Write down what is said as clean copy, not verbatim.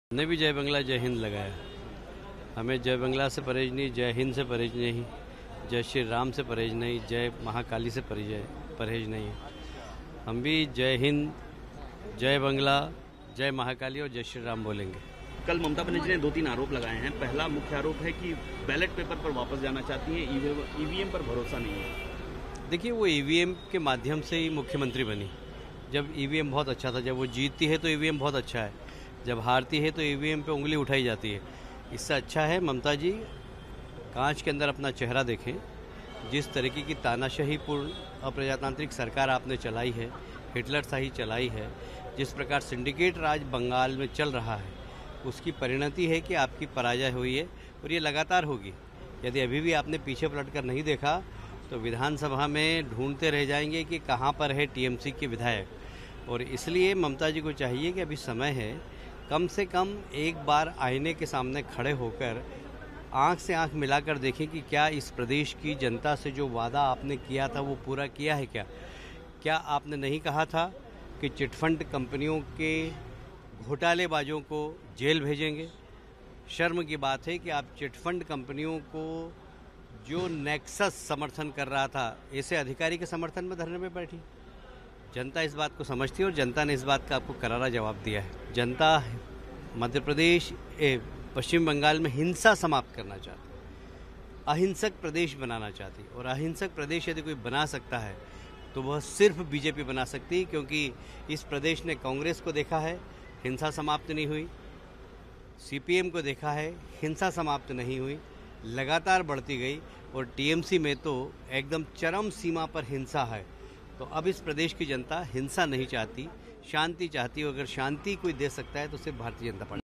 हमने भी जय बंगला जय हिंद लगाया। हमें जय बंगला से परहेज नहीं, जय हिंद से परहेज नहीं, जय श्री राम से परहेज नहीं, जय महाकाली से परहेज नहीं। हम भी जय हिंद, जय बंगला, जय महाकाली और जय श्री राम बोलेंगे। कल ममता बनर्जी ने 2-3 आरोप लगाए हैं। पहला मुख्य आरोप है कि बैलेट पेपर पर वापस जाना चाहती हैं, ईवीएम पर भरोसा नहीं है। देखिए, वो ईवीएम के माध्यम से ही मुख्यमंत्री बनी। जब ईवीएम बहुत अच्छा था, जब वो जीतती है तो ईवीएम बहुत अच्छा है, जब हारती है तो ईवीएम पे उंगली उठाई जाती है। इससे अच्छा है ममता जी कांच के अंदर अपना चेहरा देखें। जिस तरीके की तानाशाहीपूर्ण अप्रजातांत्रिक सरकार आपने चलाई है, हिटलरशाही चलाई है, जिस प्रकार सिंडिकेट राज बंगाल में चल रहा है, उसकी परिणति है कि आपकी पराजय हुई है और ये लगातार होगी। यदि अभी भी आपने पीछे पलटकर नहीं देखा तो विधानसभा में ढूंढते रह जाएंगे कि कहाँ पर है टीएमसी के विधायक। और इसलिए ममता जी को चाहिए कि अभी समय है, कम से कम एक बार आईने के सामने खड़े होकर आंख से आंख मिलाकर देखें कि क्या इस प्रदेश की जनता से जो वादा आपने किया था वो पूरा किया है। क्या आपने नहीं कहा था कि चिटफंड कंपनियों के घोटालेबाजों को जेल भेजेंगे? शर्म की बात है कि आप चिटफंड कंपनियों को जो नेक्सस समर्थन कर रहा था, ऐसे अधिकारी के समर्थन में धरने में बैठी। जनता इस बात को समझती है और जनता ने इस बात का आपको करारा जवाब दिया है। जनता मध्य प्रदेश पश्चिम बंगाल में हिंसा समाप्त करना चाहती, अहिंसक प्रदेश बनाना चाहती, और अहिंसक प्रदेश यदि कोई बना सकता है तो वह सिर्फ बीजेपी बना सकती है, क्योंकि इस प्रदेश ने कांग्रेस को देखा है, हिंसा समाप्त नहीं हुई, सीपीएम को देखा है, हिंसा समाप्त नहीं हुई, लगातार बढ़ती गई, और टीएमसी में तो एकदम चरम सीमा पर हिंसा है। तो अब इस प्रदेश की जनता हिंसा नहीं चाहती, शांति चाहती है। अगर शांति कोई दे सकता है तो सिर्फ भारतीय जनता पार्टी।